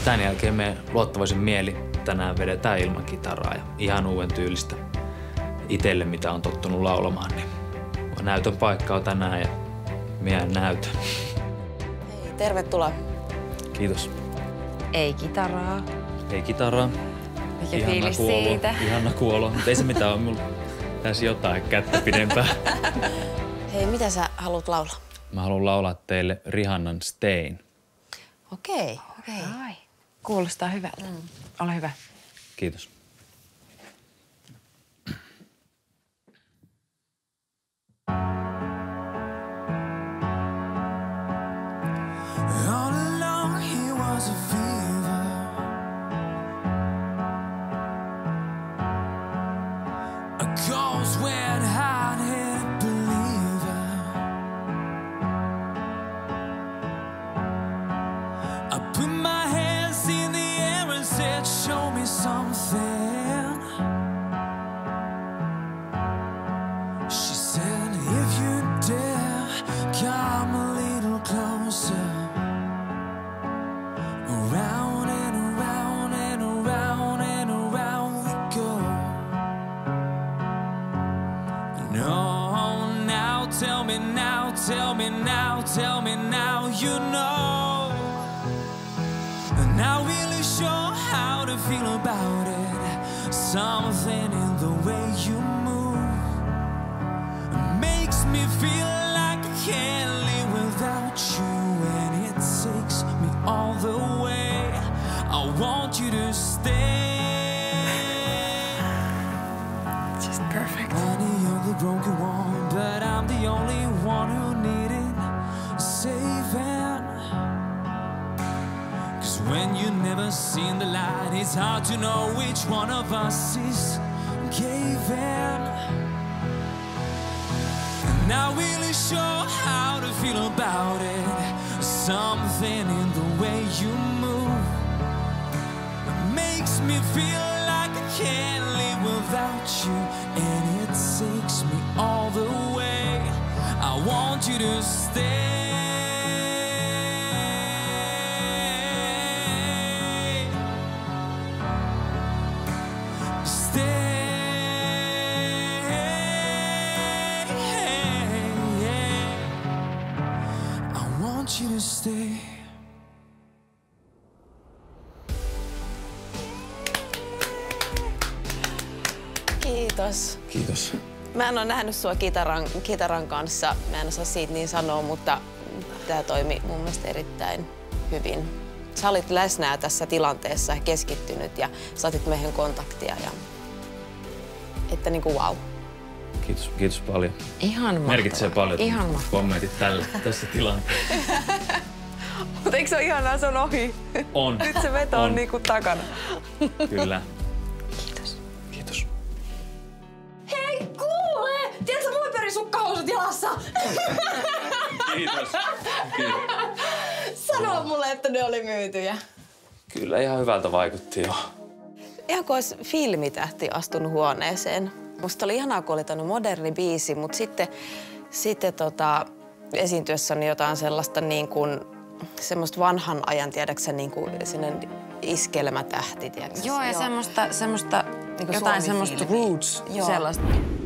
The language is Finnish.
Tämän jälkeen me luottavaisin mieli tänään vedetään ilman kitaraa ja ihan uuden tyylistä itselle, mitä on tottunut laulamaan. Niin näytön paikka on tänään ja minä näytön. Hei, tervetuloa. Kiitos. Ei kitaraa. Ei kitaraa. Mikä Ihanna fiilis kuolo. siitä? Ihanna kuolo, mutta ei se mitään ole. Mulla tässä jotain kättä pidempää. Hei, mitä sä haluat laulaa? Mä haluan laulaa teille Rihannan Stayin. Okei. Ai, kuulostaa hyvältä. Ole hyvä. Kiitos. All along he was a fever, a ghost went hard-headed believer. I put my hands in the air and said, show me something. She said, if you dare, come a little closer. Around and around and around and around we go. No, now tell me now, tell me now, tell me now, you know. Not really sure how to feel about it. Something in the way you move makes me feel like I can't live without you, and it takes me all the way. I want you to stay. Just perfect. Honey, you're the broken one, but I'm the only one who needed saving. 'Cause when you never seen the light, it's hard to know which one of us is caving. Not really sure how to feel about it. Something in the way you move makes me feel like I can't live without you, and it takes me all the way. I want you to stay. I want you to stay. Kiitos. Kiitos. Mä en ole nähnyt sua kitaran kanssa. Mä en osaa siitä niin sanoa, mutta tää toimi mun mielestä erittäin hyvin. Sä olit läsnä tässä tilanteessa ja keskittynyt ja saatit meihin kontaktia. Että niinku wow. Kiitos. Kiitos paljon. Ihan mahtavaa. Merkitsee paljon Ihan mahtavaa. kommentit tässä tilanteessa. Mutta eikö se ole ihanaa, se on ohi? On. Nyt se veto on niinku takana. Kyllä. Kiitos. Kiitos. Hei, kuule! Tiedätkö muiperisukkahousut jalassa? Kiitos. Kiitos. Sano mulle, että ne oli myytyjä. Kyllä ihan hyvältä vaikutti jo. Ihan kuin olisi filmitähti astunut huoneeseen. Musta oli ihanaa, kun oli tämmöinen moderni biisi, mutta sitten esiintyessä on jotain sellaista niin kuin, semmoista vanhan ajan, tiedäksä, niin kuin sellainen iskelmätähti, tiedäksä? Joo, ja semmoista Niin kuin jotain semmoista Suomi-filmi. roots, Joo. sellaista.